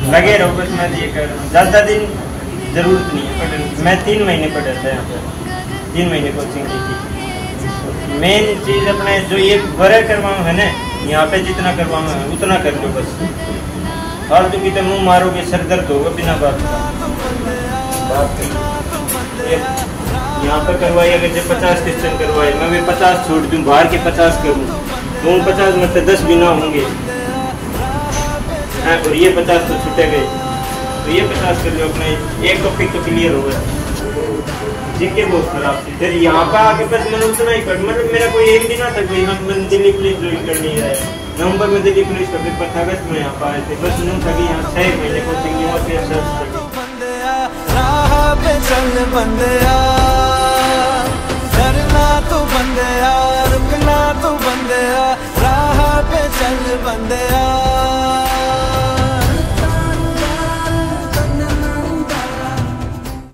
लगे रहो बस, मैं ये कर रहा हूँ। ज़्यादा दिन ज़रूरत नहीं है पढ़ने। मैं 3 महीने पढ़ा था यहाँ पर, 3 महीने कोचिंग की थी। मेन चीज़ अपने जो ये वर्क करवाऊँ है ना, यहाँ पे जितना करवाऊँ है उतना कर लो बस। फालतू की तो मुँह मारोगे सर दर्द होगा बिना बात का। यहाँ पर करवाई अगर जब 50 क्वेश्चन करवाए, मैं भी 50 छोड़ दूँ, बाहर के 50 करूँ तो 50 में से 10 भी ना होंगे। हाँ, और ये 50 तो छूटे गए, तो ये 50 कर लो अपने, एक टॉपिक तो क्लियर होगा। जिनके बहुत खराब थी फिर यहाँ पर आके बस मैंने उतना ही पढ़, मतलब मेरा कोई एम भी ना था कोई हम मैंने दिल्ली पुलिस ज्वाइन कर नहीं रहा है। नवंबर में दिल्ली पुलिस का पेपर था, अगस्त में यहाँ पर आए थे, बस यूँ था कि यहाँ 6 महीने कोचिंग यहाँ पे चल बंदिया, डरना तो बंदिया, रुकना तो बंदिया, राह पे चल बंदिया।